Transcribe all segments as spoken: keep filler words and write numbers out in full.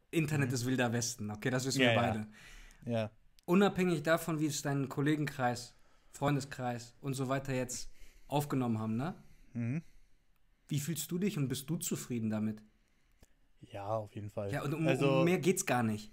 Internet Mhm. ist wilder Westen, okay, das wissen Ja, wir ja. beide. Ja. Unabhängig davon, wie es deinen Kollegenkreis, Freundeskreis und so weiter jetzt aufgenommen haben, ne? Mhm. Wie fühlst du dich und bist du zufrieden damit? Ja, auf jeden Fall. Ja, und um, um Also, mehr geht's gar nicht.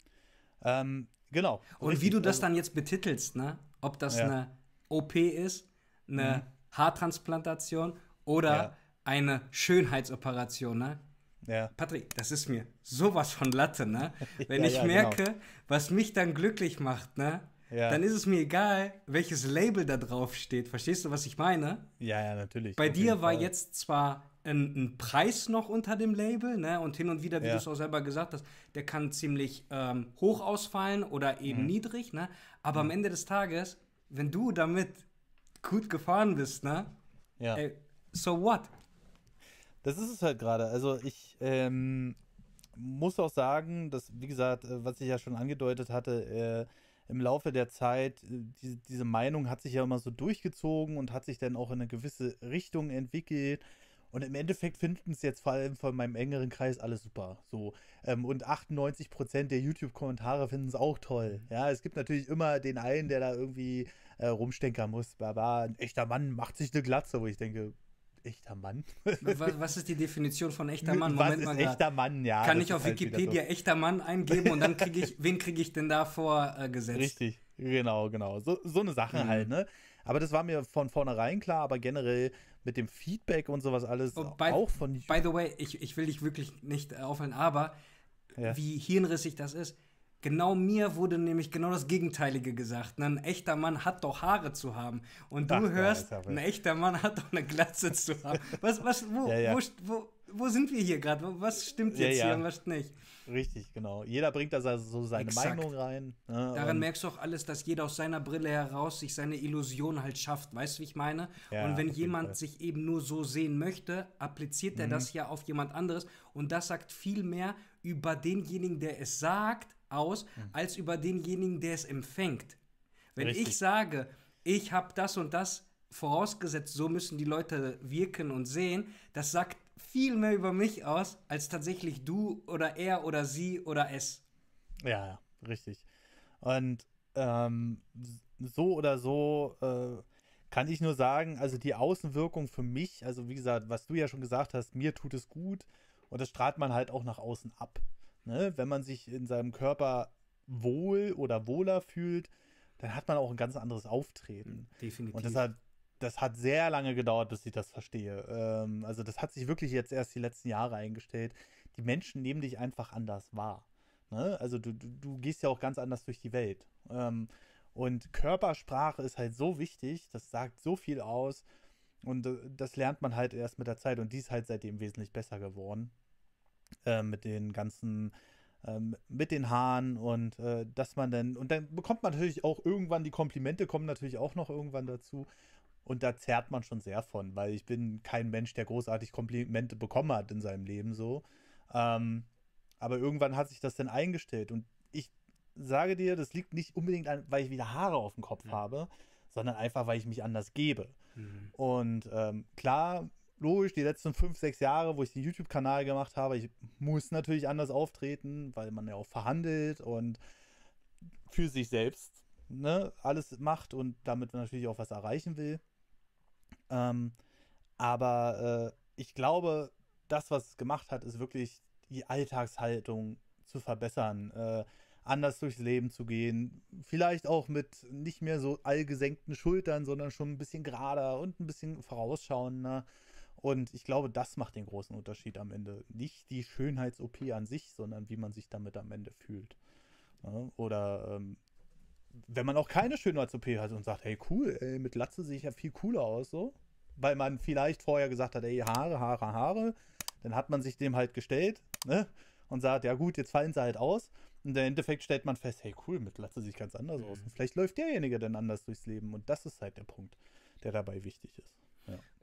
ähm, genau, Und wie du richtig. das Also, dann jetzt betitelst, ne? Ob das ja. eine O P ist, Mhm. eine Haartransplantation oder Ja. eine Schönheitsoperation, ne? Ja. Patrick, das ist mir sowas von Latte, ne? Wenn Ja, ich ja, genau. merke, was mich dann glücklich macht, ne? Ja. Dann ist es mir egal, welches Label da drauf steht. Verstehst du, was ich meine? Ja, ja, natürlich. Bei Auf jeden dir war Fall. jetzt zwar ein, ein Preis noch unter dem Label, ne? Und hin und wieder, wie du es Ja. auch selber gesagt hast, der kann ziemlich ähm, hoch ausfallen oder eben Mhm. niedrig, ne? Aber am Mhm. Ende des Tages, wenn du damit gut gefahren bist, ne? Ja. Ey, so what? Das ist es halt gerade. Also ich ähm, muss auch sagen, dass, wie gesagt, äh, was ich ja schon angedeutet hatte, äh, im Laufe der Zeit, äh, diese, diese Meinung hat sich ja immer so durchgezogen und hat sich dann auch in eine gewisse Richtung entwickelt. Und im Endeffekt finden es jetzt vor allem von meinem engeren Kreis alles super. So. Ähm, und achtundneunzig Prozent der YouTube-Kommentare finden es auch toll. Ja, es gibt natürlich immer den einen, der da irgendwie äh, rumstenkern muss. Baba, ein echter Mann macht sich eine Glatze, wo ich denke, echter Mann? Was, was ist die Definition von echter Mann? Was Moment ist mal gerade. echter Mann? Ja, Kann das ich auf ist halt wieder so. Wikipedia echter Mann eingeben und dann kriege ich, wen kriege ich denn da vorgesetzt? Richtig, genau, genau. So, so eine Sache halt, Mhm. ne? Aber das war mir von vornherein klar, aber generell mit dem Feedback und sowas alles Oh, by, auch von. by the way, ich, ich will dich wirklich nicht äh, aufhalten, aber Ja. wie hirnrissig das ist, genau mir wurde nämlich genau das Gegenteilige gesagt. Ne? Ein echter Mann hat doch Haare zu haben. Und du Ach, ja, hörst, ist aber. ein echter Mann hat doch eine Glatze zu haben. Was, was, wo, Ja, ja. wo, wo, wo sind wir hier gerade? Was stimmt Ja, jetzt hier ja. und was nicht? Richtig, genau. Jeder bringt da so so seine Exakt. Meinung rein. Ne? Daran Und merkst du auch alles, dass jeder aus seiner Brille heraus sich seine Illusion halt schafft. Weißt du, wie ich meine? Und ja, wenn auf jeden jemand Fall. sich eben nur so sehen möchte, appliziert er Mhm. das ja auf jemand anderes. Und das sagt viel mehr über denjenigen, der es sagt, aus, Mhm. als über denjenigen, der es empfängt. Wenn ich Richtig. sage, ich habe das und das vorausgesetzt, so müssen die Leute wirken und sehen, das sagt viel mehr über mich aus, als tatsächlich du oder er oder sie oder es. Ja, ja, richtig. Und ähm, so oder so äh, kann ich nur sagen, also die Außenwirkung für mich, also wie gesagt, was du ja schon gesagt hast, mir tut es gut und das strahlt man halt auch nach außen ab. Ne? Wenn man sich in seinem Körper wohl oder wohler fühlt, dann hat man auch ein ganz anderes Auftreten. Und das Definitiv. hat, das hat sehr lange gedauert, bis ich das verstehe. Ähm, also das hat sich wirklich jetzt erst die letzten Jahre eingestellt. Die Menschen nehmen dich einfach anders wahr. Ne? Also du, du, du gehst ja auch ganz anders durch die Welt. Ähm, und Körpersprache ist halt so wichtig, das sagt so viel aus. Und äh, das lernt man halt erst mit der Zeit. Und die ist halt seitdem wesentlich besser geworden. Äh, mit den ganzen, ähm, mit den Haaren und äh, dass man dann, und dann bekommt man natürlich auch irgendwann, die Komplimente kommen natürlich auch noch irgendwann dazu. Und da zerrt man schon sehr von, weil ich bin kein Mensch, der großartig Komplimente bekommen hat in seinem Leben so. Ähm, aber irgendwann hat sich das dann eingestellt. Und ich sage dir, das liegt nicht unbedingt an, weil ich wieder Haare auf dem Kopf Ja. habe, sondern einfach, weil ich mich anders gebe. Mhm. Und ähm, klar, logisch, die letzten fünf, sechs Jahre, wo ich den YouTube-Kanal gemacht habe, ich muss natürlich anders auftreten, weil man ja auch verhandelt und für sich selbst, ne, alles macht und damit natürlich auch was erreichen will. Ähm, aber äh, ich glaube, das, was es gemacht hat, ist wirklich die Alltagshaltung zu verbessern, äh, anders durchs Leben zu gehen. Vielleicht auch mit nicht mehr so allgesenkten Schultern, sondern schon ein bisschen gerader und ein bisschen vorausschauender. Und ich glaube, das macht den großen Unterschied am Ende. Nicht die Schönheits-O P an sich, sondern wie man sich damit am Ende fühlt. Ja, oder ähm, wenn man auch keine Schönheits-O P hat und sagt, hey cool, ey, mit Glatze sehe ich ja viel cooler aus, so. Weil man vielleicht vorher gesagt hat, ey, Haare, Haare, Haare. Dann hat man sich dem halt gestellt, ne? Und sagt, ja gut, jetzt fallen sie halt aus. Und im Endeffekt stellt man fest, hey cool, mit Glatze sieht ganz anders aus. Und vielleicht läuft derjenige dann anders durchs Leben. Und das ist halt der Punkt, der dabei wichtig ist. Ja.